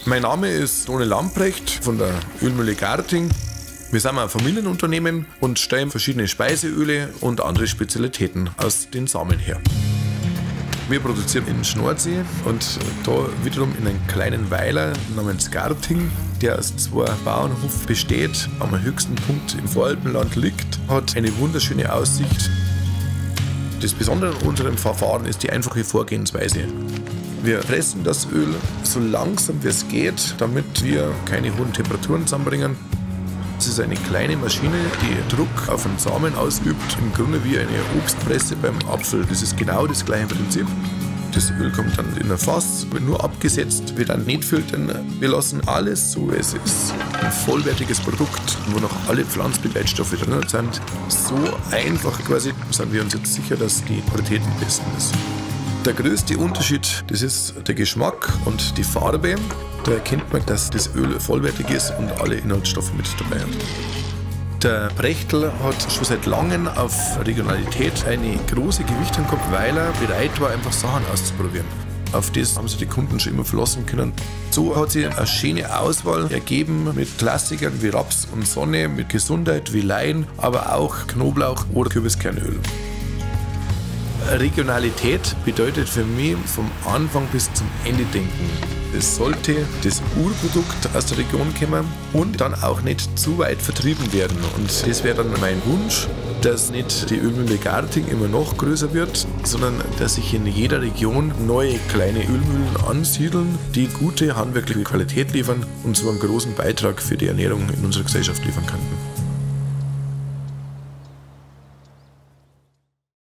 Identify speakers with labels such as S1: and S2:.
S1: Mein Name ist Toni Lamprecht von der Ölmühle Garting. Wir sind ein Familienunternehmen und stellen verschiedene Speiseöle und andere Spezialitäten aus den Samen her. Wir produzieren in Schnorsee und da wiederum in einem kleinen Weiler namens Garting, der aus 2 Bauernhöfen besteht, am höchsten Punkt im Voralpenland liegt, hat eine wunderschöne Aussicht. Das Besondere an unserem Verfahren ist die einfache Vorgehensweise. Wir pressen das Öl so langsam wie es geht, damit wir keine hohen Temperaturen zusammenbringen. Es ist eine kleine Maschine, die Druck auf den Samen ausübt, im Grunde wie eine Obstpresse beim Apfel. Das ist genau das gleiche Prinzip. Das Öl kommt dann in ein Fass, wird nur abgesetzt, wird dann nicht filtern. Wir lassen alles so, es ist ein vollwertiges Produkt, wo noch alle Pflanzenbegleitstoffe drin sind. So einfach quasi sind wir uns jetzt sicher, dass die Qualität am besten ist. Der größte Unterschied, das ist der Geschmack und die Farbe. Da erkennt man, dass das Öl vollwertig ist und alle Inhaltsstoffe mit dabei hat. Der Prechtl hat schon seit langem auf Regionalität eine große Gewichtung gehabt, weil er bereit war, einfach Sachen auszuprobieren. Auf das haben sich die Kunden schon immer verlassen können. So hat sich eine schöne Auswahl ergeben mit Klassikern wie Raps und Sonne, mit Gesundheit wie Lein, aber auch Knoblauch oder Kürbiskernöl. Regionalität bedeutet für mich vom Anfang bis zum Ende denken. Es sollte das Urprodukt aus der Region kommen und dann auch nicht zu weit vertrieben werden. Und das wäre dann mein Wunsch, dass nicht die Ölmühle Garting immer noch größer wird, sondern dass sich in jeder Region neue kleine Ölmühlen ansiedeln, die gute handwerkliche Qualität liefern und so einen großen Beitrag für die Ernährung in unserer Gesellschaft liefern könnten.